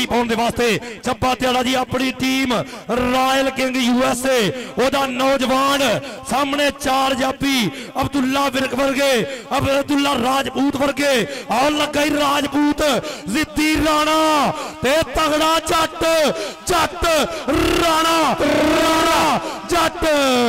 पाने के वास्ते चप्पा त्याड़ा जी अपनी टीम रॉयल किंग यूएसए ओदा नौजवान सामने चार जापी अब्दुल्ला विरक वर्गे अब्दुल्ला राजपूत वर्गे और लगा ही राजपूत जिद्दी राणा ते तगड़ा जट जट राणा राणा जट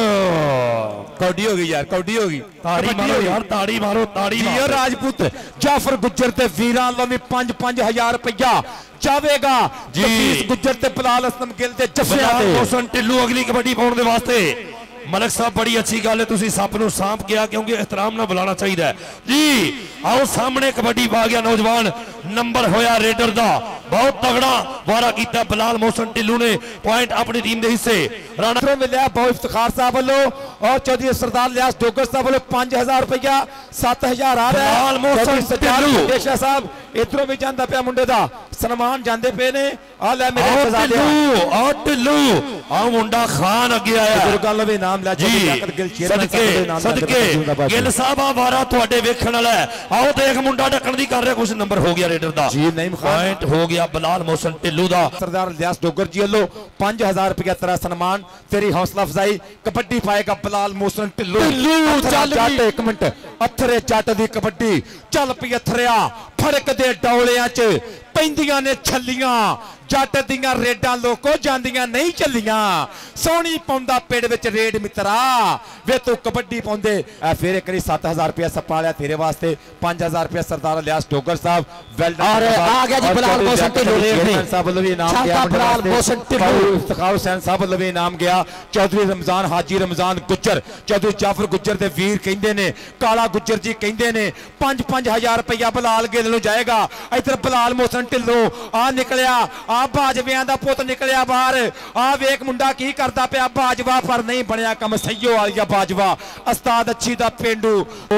कौडी हो गई यार कौडी हो गई ताड़ी मारो यार ताड़ी मारो ताड़ी मारो राजपूत जाफर गुज्जर ते वीरां लो भी 5-5 रुपया जावेगा जी गुज्जर ते बिलाल असलम गिल ते जफिया ते मोहसिन टिल्लू अगली कबड्डी पाने के वास्ते मलिक साहब बड़ी अच्छी गल है तुसी सप नूं सांप गया क्योंकि एहतराम ना बुलाना चाहिए जी आओ सामने कबड्डी पा गया नौजवान नंबर होया रेडर दा बहुत तगड़ा वारा किया बिलाल मोहसिन टिल्लू ने पॉइंट अपनी टीम के हिस्से राणा मिले बहुत इफ्तिखार साहब वालों और चौधरी सरदार लियास डोगर साहब वालों 5000 रुपया 7000 आ रहा है देशा साहब इधरों भी जाता पे मुंडे दा सन्मान जाते पे ने आ ले मेरे टिल्लू आ मुंडा खान अगे आया नाम ला जी सदके सदके गिल साहब आ वारा तुहाडे वेखण वाला है आओ देख मुंडा ढकण दी कर रहा कुछ नंबर हो गया रेडर दा जी नहीं पॉइंट हो गया बिलाल मोहसिन टिल्लू दा सरदार लियास डोगर जी वालों 5000 रुपया तेरा सन्मान तेरी हौसला अफजाई कबड्डी पाएगा बिलाल मोहसिन टिल्लू चल एक मिनट अथरे जट दी कबड्डी चल पई अथरिया फड़क दे डौलियां च पैंदियां ने छलियां जट दियां रेडां लोको जांदियां नहीं चलियां सोहनी पाउंदा पेड़ विच रेड मित्रा वे तू कबड्डी पाउंदे फिर एक 7000 रुपया सप्पा लिया तेरे वास्ते 5000 रुपया सरदार लियास डोगर साहब वेल डन और आ गया जी बिलाल मोहसिन टिल्लू साहब वालों भी इनाम गया बिलाल मोहसिन टिल्लू इफ्तिखार हुसैन साहब वालों भी इनाम गया चौधरी रमजान हाजी रमजान गुज्जर चौधरी जाफर गुज्जर दे वीर कहंदे ने काला गुज्जर जी कहंदे ने 5-5000 रुपया बिलाल गिल नूं जाएगा इधर बिलाल मोहसिन टिल्लू आ निकलिया आ बाजवियां दा पुत निकलिया बाहर आ वेख मुंडा की करदा पिया बाजवा पर नहीं बनया कम सईयो वालिया बाजवा उस्ताद अच्छी दा पेंडू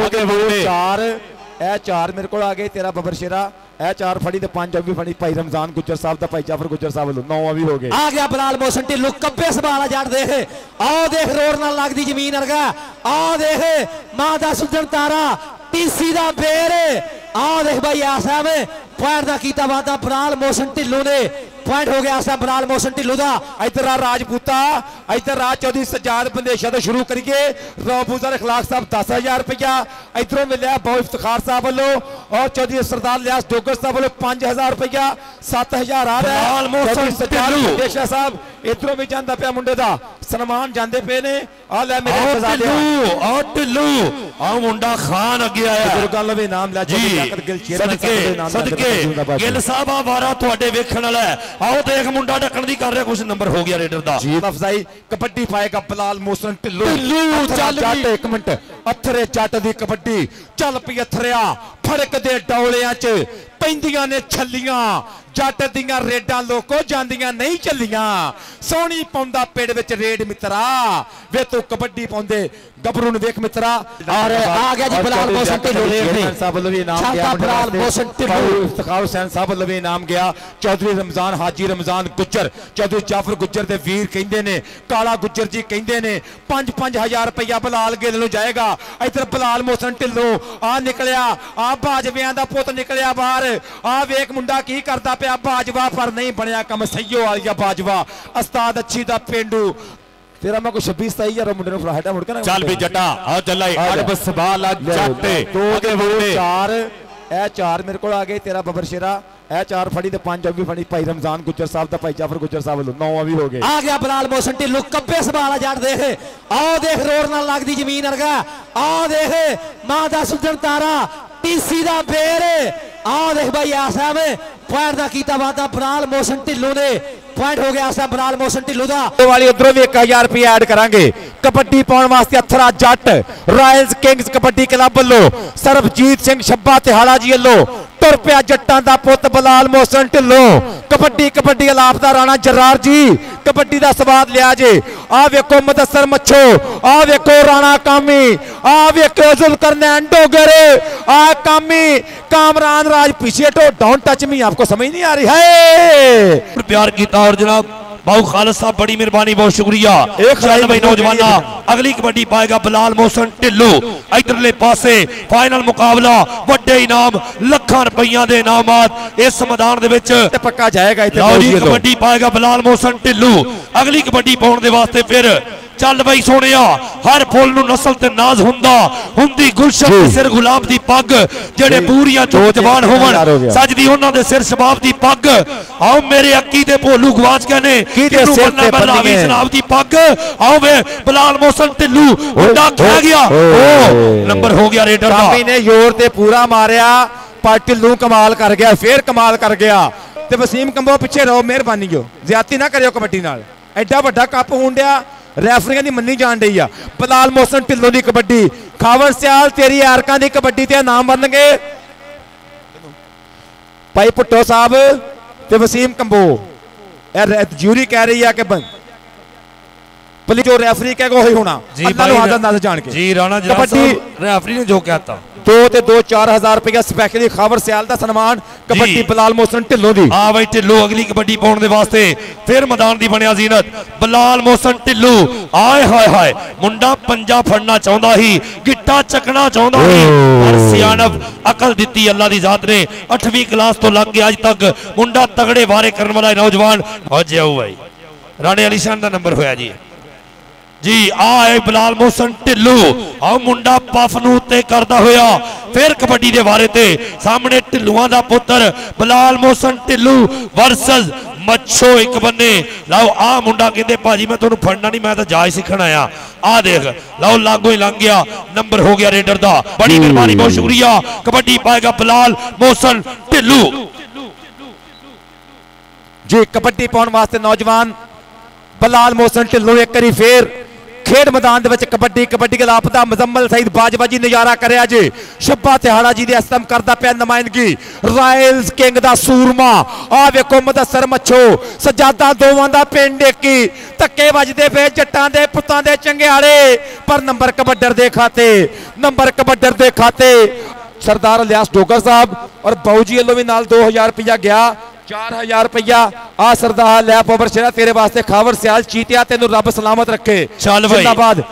चार मेरे को आ गए तेरा बबर शेरा ए 4 फड़ी ते 5 भी फड़ी भाई रमजान गुज्जर साहब दा भाई जाफर गुज्जर साहब 9 भी हो गए आ गया बिलाल मोहसिन टिल्लू कब्बे संभाला जट देख आओ देख रोड नाल लगदी जमीन अरगा आ देख मां दा सुजन तारा टीसी दा बेर आ देख भाई आ साहब पॉइंट दा कीता वादा बिलाल मोहसिन टिल्लू ने पॉइंट हो गया साहब बिलाल मोहसिन टिल्लू दा इधर आ राजपूता इधर आ चौधरी सजाद बंदेशा तो शुरू करिए रबूजर इखलाक साहब 10000 रुपया इधरों मिले बहुत इफ्तिखार साहब वालों और चौधरी सरदार लियास डोगर साहब वालों 5000 रुपया 7000 आ रहा है सजाद बंदेशा साहब इधरों भी जाता पे मुंडे दा सन्मान जाते पे ने आ ले मेरे टिल्लू आ मुंडा खान अगे आया गल भी नाम ला जी सदके सदके गिल साहब आ वारा तुहाडे वेखण वाला है आओ देख मुंडा ढकण दी कर रहा कुछ नंबर हो गया रेडर दा जी अफजाई कबड्डी पाएगा बिलाल मोहसिन टिल्लू चल जट एक मिनट अथरे जट दी कबड्डी चल पई अथरिया फड़क दे डौलियां च पैंदियां ने छलियां जट दियां रेडां लोको जांदियां नहीं चलियां सोहनी पाउंदा पेड़ विच रेड मित्रा वे तू कबड्डी पाउंदे गबरू ने वेख मित्रा और आ गया जी बिलाल मोहसिन टिल्लू साहब वालों भी इनाम गया बिलाल मोहसिन टिल्लू इफ्तिखार हुसैन साहब वालों भी इनाम गया चौधरी रमजान हाजी रमजान गुज्जर चौधरी जाफर गुज्जर दे वीर कहंदे ने काला गुज्जर जी कहंदे ने 5-5000 रुपया बिलाल गिल नूं जाएगा इधर बिलाल मोहसिन टिल्लू आ निकलिया आ बाजवियां दा पुत निकलिया बाहर आ वेख मुंडा की करदा पिया बाजवा पर नहीं बनया कम सईयो वालिया बाजवा उस्ताद अच्छी दा पेंडू तेरा मैं कोई 26-27 मुंडे नु हटा मुड़ के ना चल भी जटा आ चल अरब सवाल जट दो के चार ए 4 मेरे को आ गए तेरा बबर शेरा ए 4 फड़ी ते 5 भी फड़ी भाई रमजान गुज्जर साहब दा भाई जाफर गुज्जर साहब 9 भी हो गए आ गया बिलाल मोहसिन टिल्लू कब्बे संभाला जट देख आओ देख रोड नाल लगदी जमीन अरगा आ देख मां दा सुजन तारा टीसी दा बेर आ देख भाई आ साहब पॉइंट दा कीता वादा बिलाल मोहसिन टिल्लू ने पॉइंट हो गया साहब बिलाल मोहसिन टिल्लू दा वाली उधरों भी 1000 रुपया ऐड करांगे कबड्डी पाउण वास्ते अथरा Jatt royals kings kabaddi club वालों सरबजीत सिंह छब्बा तिहाड़ा जी वालों तुर पिया जट्टां दा पुत बिलाल मोहसिन टिल्लू कबड्डी कबड्डी अलाप दा राणा जरार जी कबड्डी दा स्वाद लिया जे आ वेखो मुदस्सर मच्छो आ वेखो राणा कामी आ वेखो जुल्करनैन डोगर आ कामी कामरान राज पीछे तो डोंट टच मी आपको समझ नहीं आ रही है प्यार कीता और जनाब बाबू खालिद साहब बड़ी मेहरबानी, बहुत शुक्रिया। चल भाई नौजवाना, अगली कबड्डी पाएगा बिलाल मोहसन ढिल्लो। इधरले पासे फाइनल मुकाबला, वड्डे इनाम लाखां रुपइया दे इनामात इस मैदान दे विच पक्का जाएगा। कबड्डी पाएगा बिलाल मोहसन ढिल्लो। अगली कबड्डी पाउण दे वास्ते फिर चल बई सोनिया, हर फुल नूं नस्ल ते नाज हुंदा हुंदी गुलशन दे सिर गुलाब दी पग, जेड़े पूरियां चो जवान होवन सजदी उन्हां दे सिर शबाब दी पग। आओ मेरे अक्की दे भोलू गवाच गए ने किनू बनना बलावी जनाब दी पग। आओ वे बिलाल मोहसन ढिल्लो उड़ा खा गया, ओ नंबर हो गया रेडर दा। ने जोर ते पूरा मारिया पर ढिल्लो कमाल कर गया, फिर कमाल कर गया। ते वसीम कंबो पिछे रहो, मेहरबानी जो ज्यादती ना करियो कबड्डी नाल। एडा वड्डा कप होण दिया, रैफरियां दी मन्नी जान रही है। बिलाल मोहसन ढिल्लो की कबड्डी, खावर सियाल तेरी यारकां दी कबड्डी ते नाम बन गए भाई भुट्टो साहब ते वसीम कंबो। जूरी कह रही है कि जो रैफरी कहेगा वही होना जान के जी। राणा कबड्डी रैफरी ने जो कहता 2 ते 2 4,000 रुपया स्पैशली खावर सियाल का सन्मान कबड्डी बिलाल मोहसन ढिल्लो दी। हां भाई ढिल्लो अगली कबड्डी पाउण दे वास्ते फिर मैदान दी बनया जीनत बिलाल मोहसन ढिल्लो। आए हाय हाय मुंडा पंजा फड़ना चाहता ही, गिट्टा चकना चाहता ही, पर सियाणप अकल दी अल्लाह दी जात ने। 8वीं क्लास तो लग गया अज तक मुंडा तगड़े वारे करने वाला नौजवान। आज आओ भाई राणे अली शान का नंबर होया जी जी। आए बिलाल मोहसन ढिल्लो, आओ मुंडा पफ नूं उत्ते करदा होया फिर कबड्डी दे वारे ते सामने ढिल्लुआं दा पुत्तर बिलाल मोहसन ढिल्लो वर्सेस मच्छो एक बन्ने। लाओ आ मुंडा कहते भाजी मैं तुहानूं फड़ना नहीं, मैं तो जाच सीखण आया। आ देख लाओ लागों ही लंघ गया, नंबर हो गया रेडर दा। बड़ी मेहरबानी, बहुत शुक्रिया। कबड्डी पाएगा बिलाल मोहसन ढिल्लो जी। कबड्डी पाउण वास्ते नौजवान बिलाल मोहसन ढिल्लो एक बारी फिर खेड मैदान कबड्डी कबड्डी के लापता मुजम्मल सईद बाजबाजी नजारा करे जी। शब्बा तिहाड़ा जी दे असलम करदा पिया नुमाइंदगी रॉयल्स किंग दा सूरमा। आ वेखो मुदस्सर मच्छो सजादा दोवां दा पिंड की धक्के वजदे पे जट्टां दे पुत्तां दे चंगियाड़े, पर नंबर कबड्डर दे खाते, नंबर कबड्डर दे खाते। सरदार इलियास डोगर साहब और बाऊ जी वालों भी नाल 2000 रुपया गया, 4000 रुपया। आ सरदार लैप ओवर शेरा तेरे वास्ते खावर सियाल चीतिया तेनू रब सलामत रखे। चल भाई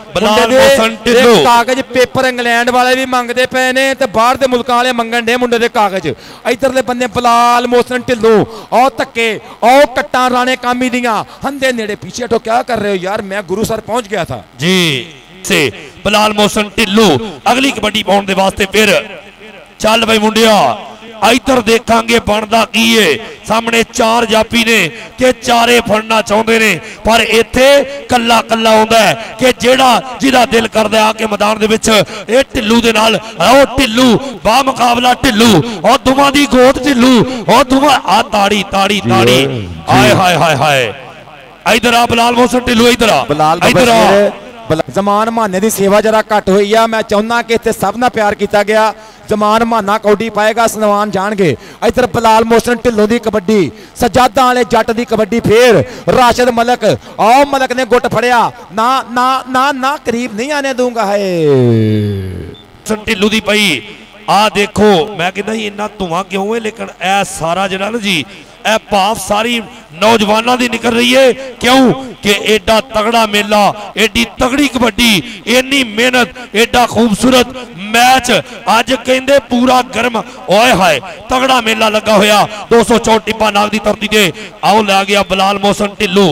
कागज पेपर इंग्लैंड वाले भी मंगते पे ने ते बाहर दे मुल्कां वाले मंगण दे मुंडे दे कागज। इधरले बंदे बिलाल मोहसन ढिल्लो आओ धक्के आओ कट्टां राणे कामी दियां हंदे नेड़े पीछे हटो। क्या कर रहे हो यार, मैं गुरु सर पहुंच गया था जी से बिलाल मोहसन ढिल्लो अगली कबड्डी पाउण दे वास्ते फिर चल भाई मुंडिया। इधर देखांगे बनता की है, सामने 4 जापी ने कि चारे फड़ना चाहते ने, पर इत्थे कल्ला कल्ला आउंदा है कि जेड़ा जिहदा दिल करदा आके मैदान दे विच ए ढिल्लू दे नाल आओ ढिल्लू बा मुकाबला ढिल्लू और दुमा दी गोद ढिल्लू और दुमा आ ताड़ी ताड़ी ताड़ी। हाय हाय हाय हाय इधर आ बिलाल मोहसन ढिल्लू, इधर आ जमान माने की सेवा जरा घट हुई है। मैं चाहना कि इतने सब ना प्यार किया गया। जमान माना कौडी पाएगा सनमान जाणगे। इधर बिलाल मोहसन ढिल्लो की कबड्डी, सजादा वाले जट की कबड्डी फिर राशिद मलक। आओ मलक ने गुट फड़िया, ना ना ना ना करीब नहीं आने दूंगा है ढिल्लो दी पई। आ देखो मैं कहता इन्ना धुआं क्यों है, लेकिन ए सारा जरा ना जी ए भाव सारी नौजवानों की निकल रही है। क्यों कि एडा तगड़ा मेला, एडी तगड़ी कबड्डी, इन्नी मेहनत, एडा खूबसूरत मैच अज कहते पूरा गर्म ओए हाय तगड़ा मेला लगा होया। 204 टिब्बा नाग की धरती से आओ ला गया बिलाल मोहसन ढिल्लो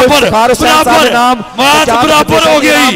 बराबर हो गया।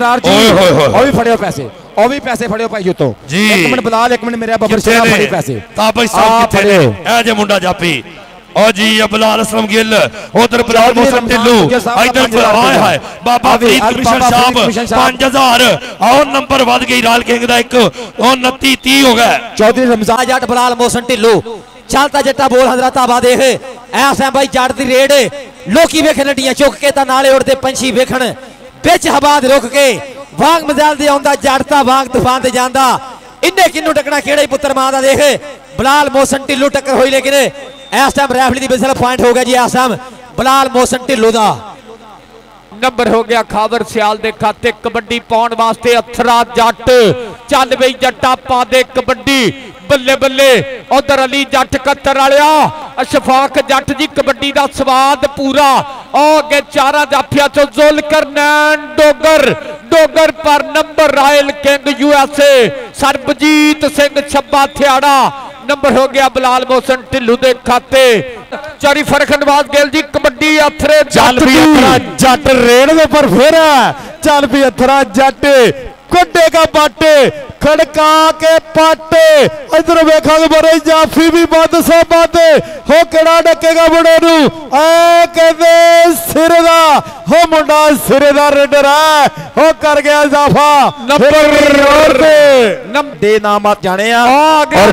पैसे और भी पैसे फड़ियो भाई तो जी। एक मिनट बिलाल, एक मिनट मेरे बबर शेरा फड़ी पैसे भाई साहब किथे ने ए जे मुंडा जापी ओ जी बिलाल असलम गिल उधर बिलाल मोहसन ढिल्लो इधर हाय हाय बाबा फरीद कमिशन साहब 5000 और नंबर वध गई लाल किंग दा 29 30 हो गया। चौधरी रमजान जट बिलाल मोहसन ढिल्लो चलता जट्टा बोल हजरत आबा देख ऐसा भाई जट दी रेड लोकी वेखन नडियां चुक के ता नाले उड़दे पंछी वेखन बिच हवाद रुक के वांग मजाल दे आंदा जड़ता वांग तूफान ते जांदा इन्ने किन्नू टकना केड़े पुत्र मां दा देख बिलाल मोहसन ढिल्लो टक्कर होई लेकिन इस टाइम रेफरी दी बिजल पॉइंट हो गया जी। इस टाइम बिलाल मोहसन ढिल्लो दा नंबर हो गया खावर सियाल दे खाते कबड्डी पाउण वास्ते अथरा जट चल बई जट्टा पा दे कबड्डी बल्ले बल्ले उधर अली जट कत्तर वालिया अशफाक जट जी कबड्डी का स्वाद पूरा अगे चारा जाफिया चो जुल्कर नैन डोगर डोगर पर number royal king USA Sarabjit Singh Chhabba Thiara number हो गया बिलाल मोहसन ढिल्लू के खाते चारी फर्क नवाज गिल जी कबड्डी अथरे जट रेड़ पर फिर चल भी अथरा जट कड्डेगा बाटे खड़का के पाटे इधर वेखा बड़े जाफी भी बद सो बद हो केड़ा डकेगा बड़े नू ए कहदे सिर दा हो मुंडा सिर दा रेडर है हो कर गया इजाफा नंबर दे नाम आप जाने और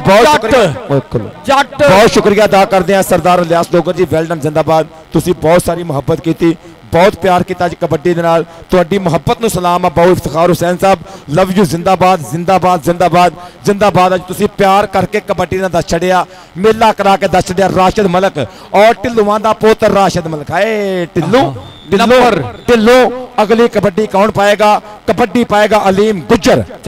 बहुत शुक्रिया अदा करते हैं सरदार इलियास डोगर जी वेल डन जिंदाबाद तुसी बहुत सारी मुहब्बत की बहुत प्यार किया कबड्डी दे नाल तुहाडी मुहब्बत नूं सलाम आ बहुत इफ्तिखार हुसैन साहब लव यू जिंदाबाद जिंदाबाद जिंदाबाद जिंदाबाद अज तुसीं प्यार करके कबड्डी ने दस छड़िया मेला करा के दस छड़िया राशिद मलक और ढिल्लूआं दा पुत्र राशिद मलक है ढिल्लू ढिल्लो ढिल्लो अगली कबड्डी कौन पाएगा कबड्डी पाएगा अलीम गुज्जर।